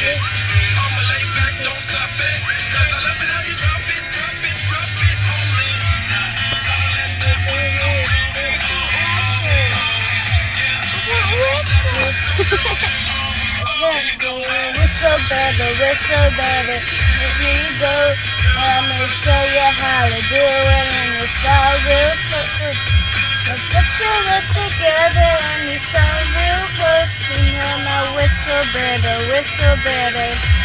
it. I'ma lay back, don't stop it. 'Cause I love it how you drop it, drop it, drop it on me. So let that whistle baby. Whistle baby, whistle baby. Here you go. Let me show you how to do it and you start real quick. Put your lips together and you start real close. You hear my whistle baby, whistle baby.